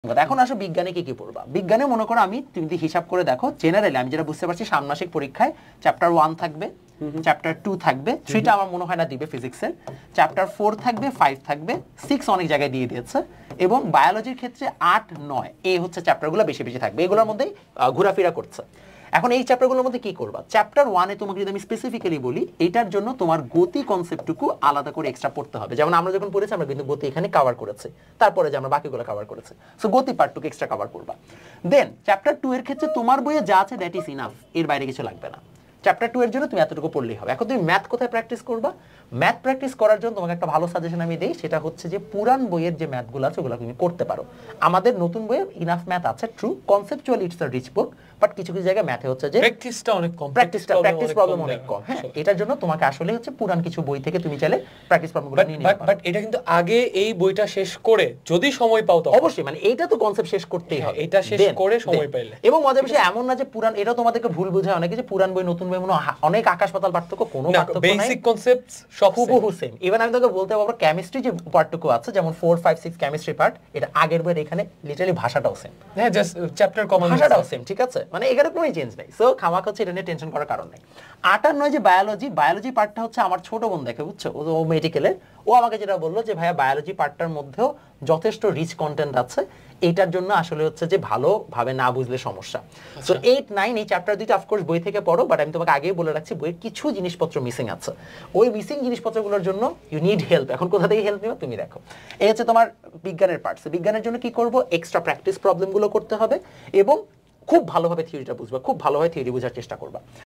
এখন আসো বিজ্ঞানে কি কি পড়বা। বিজ্ঞানে মনে করো আমি তুমি যদি হিসাব করে দেখো, জেনারেলি আমি যেটা বুঝতে পারছি ষান্মাসিক পরীক্ষায় চ্যাপ্টার 1 থাকবে, চ্যাপ্টার 2 থাকবে, 3টা আমার মনে হয় না দিবে ফিজিক্সের, চ্যাপ্টার 4 থাকবে, 5 থাকবে, 6 অনেক জায়গায় দিয়ে দিয়েছে, এবং বায়োলজির ক্ষেত্রে 8, 9 এই হচ্ছে চ্যাপ্টারগুলো বেশি বেশি থাকবে, এগুলোর মধ্যেই ঘোরাফেরা করছে। এখন এই চ্যাপ্টারগুলোর মধ্যে কি করবা, চ্যাপ্টার 1-এ তোমাকে যদি আমি স্পেসিফিক্যালি বলি, এটার জন্য তোমার গতি কনসেপ্টটুকু আলাদা করে এক্সট্রা পড়তে হবে। যেমন আমরা যখন পড়েছি আমরা কিন্তু গতি এখানে কভার করেছি, তারপরে যে আমরা বাকিগুলো কভার করেছি, সো গতি পার্টটুকু এক্সট্রা কভার করবা। দেন চ্যাপ্টার 2 এর ক্ষেত্রে তোমার বইয়ে যা আছে দ্যাট ইজ ইনাফ, এর বাইরে কিছু লাগবে না। চ্যাপ্টার 2 এর জন্য তুমি এতটুকু পড়লেই হবে। এখন তুমি ম্যাথ কোথায় প্র্যাকটিস করবা? ম্যাথ প্র্যাকটিস করার জন্য তোমাকে একটা ভালো সাজেশন আমি দেই, সেটা হচ্ছে যে পুরান বইয়ের যে ম্যাথগুলো আছে ওগুলো তুমি করতে পারো। আমাদের নতুন বইয়ে ইনাফ ম্যাথ আছে, true, conceptually it's a rich book, but কিছু কিছু জায়গায় ম্যাথে হচ্ছে যে প্র্যাকটিসটা অনেক কম, প্র্যাকটিস প্রবলেম অনেক কম। হ্যাঁ, এটার জন্য তোমাকে আসলে হচ্ছে পুরান কিছু বই থেকে তুমি চাইলে প্র্যাকটিস প্রবলেমগুলো নিয়ে নিতে পারো। বাট এটা কিন্তু আগে এই বইটা শেষ করে যদি সময় পাও তো অবশ্যই, মানে এইটা তো কনসেপ্ট শেষ করতেই হবে, এটা শেষ করে সময় পাইলে। এবং মজার বিষয় এমন না যে পুরান, এটা তোমাদেরকে ভুল বোঝায় অনেকে যে পুরান বই নতুন বই মনে অনেক আকাশ পাতাল পার্থক্য, কোনো পার্থক্য নাই, বেসিক কনসেপ্টস সব হুবহু সেম। ইভেন আমি তোকে বলতে পারবো কেমিস্ট্রি যে পার্টটুকু আছে, যেমন 4, 5, 6 কেমিস্ট্রি পার্ট, এটা আগের বইয়ের এখানে লিটারালি ভাষাটাও সেম। হ্যাঁ, জাস্ট চ্যাপ্টার কমন, ভাষাটাও সেম, ঠিক আছে, মানে এখানে কোনো চেঞ্জ নাই। সো খামাক হচ্ছে এটা নিয়ে টেনশন করার কারণ নেই। 8 আর 9 যে বায়োলজি পার্টটা হচ্ছে আমার ছোট বোন দেখে, বুঝছো, ও মেডিকেলের, ও আমাকে যেটা বললো যে ভাইয়া বায়োলজি পার্টটার মধ্যেও যথেষ্ট রিচ কন্টেন্ট আছে, এইটার জন্য আসলে হচ্ছে যে ভালোভাবে না বুঝলে সমস্যা। সো 8, 9 এই চ্যাপ্টার দুইটা অফকোর্স বই থেকে পড়ো, বাট আমি তোমাকে আগেই বলে রাখছি বইয়ের কিছু জিনিসপত্র মিসিং আছে। ওই মিসিং জিনিসপত্রগুলোর জন্য ইউ নিড হেল্প। এখন কোথা থেকে হেল্প নিও তুমি দেখো। এই হচ্ছে তোমার বিজ্ঞানের পার্টস। বিজ্ঞানের জন্য কি করব, এক্সট্রা প্র্যাকটিস প্রবলেমগুলো করতে হবে এবং খুব ভালোভাবে থিওরিটা বুঝবা, খুব ভালোভাবে থিওরি বোঝার চেষ্টা করবা।